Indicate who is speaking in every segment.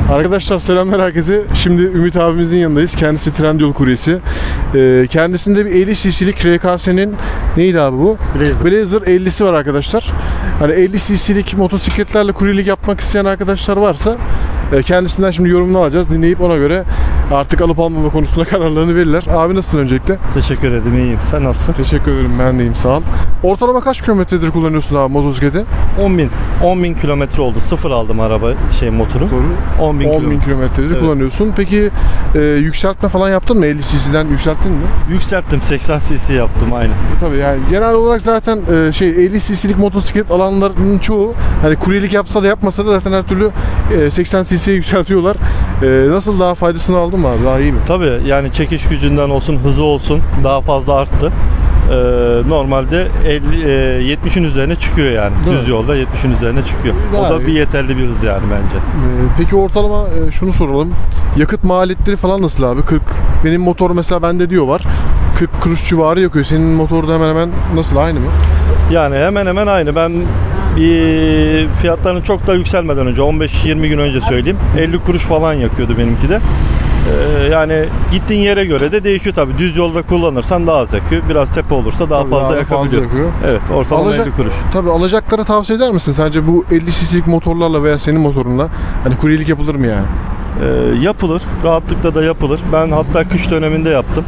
Speaker 1: Arkadaşlar selamlar herkese. Şimdi Ümit abimizin yanındayız. Kendisi Trendyol kuryesi. Kendisinde bir 50 cc'lik RKS'nin neydi abi bu? Blazer 50'si var arkadaşlar. Hani 50 cc'lik motosikletlerle kuryelik yapmak isteyen arkadaşlar varsa kendisinden şimdi yorumunu alacağız. Dinleyip ona göre artık alıp almama konusunda kararlarını verirler. Abi nasılsın öncelikle?
Speaker 2: Teşekkür ederim, iyiyim. Sen nasılsın?
Speaker 1: Teşekkür ederim, ben de iyiyim, sağ ol. Ortalama kaç kilometredir kullanıyorsun abi motosikleti?
Speaker 2: 10.000 kilometre oldu. Sıfır aldım motoru.
Speaker 1: Doğru. 10.000 kilometredir
Speaker 2: evet.
Speaker 1: kullanıyorsun. Peki yükseltme falan yaptın mı? 50 cc'den yükselttin mi?
Speaker 2: Yükselttim. 80 cc yaptım aynı.
Speaker 1: Tabii yani genel olarak zaten 50 cc'lik motosiklet alanlarının çoğu hani kuryelik yapsa da yapmasa da zaten her türlü 80 cc'ye yükseltiyorlar. Nasıl, daha faydasını aldın mı abi? Daha iyi mi?
Speaker 2: Tabii yani çekiş gücünden olsun, hızı olsun daha fazla arttı. Normalde 70'in üzerine çıkıyor yani.
Speaker 1: Değil
Speaker 2: Düz
Speaker 1: mi?
Speaker 2: yolda 70'in üzerine çıkıyor.
Speaker 1: Daha
Speaker 2: o da
Speaker 1: iyi.
Speaker 2: bir yeterli bir hız yani bence.
Speaker 1: Peki ortalama şunu soralım. Yakıt maliyetleri falan nasıl abi? 40. Benim motor mesela bende diyor var. 40 kuruş civarı yakıyor. Senin motorda hemen hemen nasıl, aynı mı?
Speaker 2: Yani hemen hemen aynı. Ben bir fiyatlarının çok da yükselmeden önce 15-20 gün önce söyleyeyim. 50 kuruş falan yakıyordu benimki de. Yani gittiğin yere göre de değişiyor tabii. Düz yolda kullanırsan daha az yakıyor. Biraz tepe olursa daha
Speaker 1: Tabii
Speaker 2: fazla yakabiliyor. Evet, ortalama 50 kuruş.
Speaker 1: Tabii alacaklara tavsiye eder misin? Sence bu 50 cc'lik motorlarla veya senin motorunla hani kuryelik yapılır mı yani?
Speaker 2: Yapılır. Rahatlıkla da yapılır. Ben hatta kış döneminde yaptım.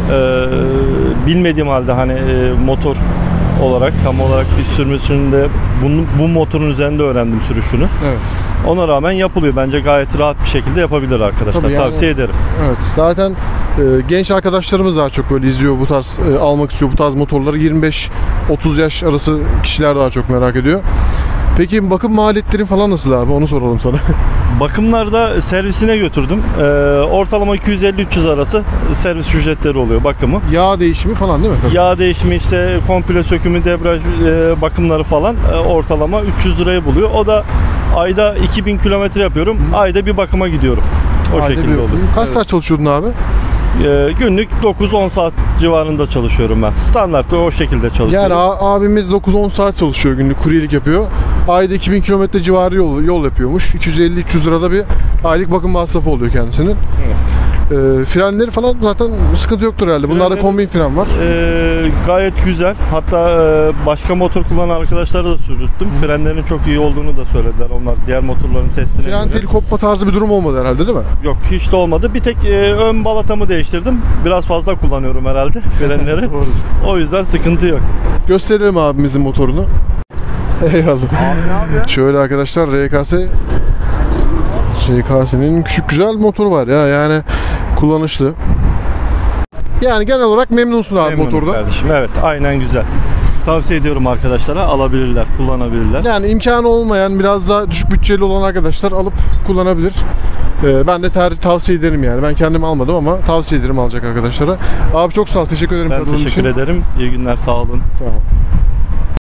Speaker 2: Bilmediğim halde motor olarak, tam olarak bir sürmesini de bu motorun üzerinde öğrendim sürüşünü.
Speaker 1: Evet.
Speaker 2: Ona rağmen yapılıyor. Bence gayet rahat bir şekilde yapabilir arkadaşlar.
Speaker 1: Tabii yani,
Speaker 2: tavsiye ederim.
Speaker 1: Evet. Zaten genç arkadaşlarımız daha çok böyle izliyor bu tarz, almak istiyor bu tarz motorları. 25-30 yaş arası kişiler daha çok merak ediyor. Peki bakım maliyetleri falan nasıl abi? Onu soralım sana.
Speaker 2: Bakımlarda servisine götürdüm. Ortalama 250-300 arası servis ücretleri oluyor bakımı.
Speaker 1: Yağ değişimi falan değil mi? Tabii.
Speaker 2: Yağ değişimi, işte komple sökümü, debriyaj bakımları falan ortalama 300 lirayı buluyor. O da ayda 2000 kilometre yapıyorum. Ayda bir bakıma gidiyorum. O
Speaker 1: Ayda
Speaker 2: şekilde oluyor.
Speaker 1: Kaç saat çalışıyordun abi?
Speaker 2: Günlük 9-10 saat civarında çalışıyorum ben. Standart o şekilde çalışıyorum.
Speaker 1: Yani abimiz 9-10 saat çalışıyor, günlük kuryelik yapıyor. Ayda 2000 kilometre civarı yol yapıyormuş. 250-300 lirada bir aylık bakım masrafı oluyor kendisinin.
Speaker 2: Evet.
Speaker 1: Frenleri falan zaten sıkıntı yoktur herhalde. Bunlarda kombin fren var.
Speaker 2: Gayet güzel. Hatta başka motor kullanan arkadaşlara da sürdürttüm. Frenlerin çok iyi olduğunu da söylediler. Onlar diğer motorların testine
Speaker 1: Fren
Speaker 2: göre.
Speaker 1: teli kopma tarzı bir durum olmadı herhalde, değil mi?
Speaker 2: Yok, hiç de olmadı. Bir tek ön balatamı değiştirdim. Biraz fazla kullanıyorum herhalde frenleri. O yüzden sıkıntı yok.
Speaker 1: Gösterelim abimizin motorunu. Eyvallah.
Speaker 2: Abi ne yapıyor?
Speaker 1: Şöyle arkadaşlar, RKS'nin küçük güzel motoru var ya, yani kullanışlı. Yani genel olarak memnunsun abi
Speaker 2: Memnunum
Speaker 1: motorda.
Speaker 2: kardeşim. Evet, aynen güzel. Tavsiye ediyorum arkadaşlara, alabilirler, kullanabilirler.
Speaker 1: Yani imkanı olmayan, biraz daha düşük bütçeli olan arkadaşlar alıp kullanabilir. Ben de tavsiye ederim yani. Ben kendim almadım ama tavsiye ederim alacak arkadaşlara. Abi çok sağ ol, teşekkür ederim.
Speaker 2: Ben teşekkür ederim. İyi günler, sağ olun.
Speaker 1: Sağ ol.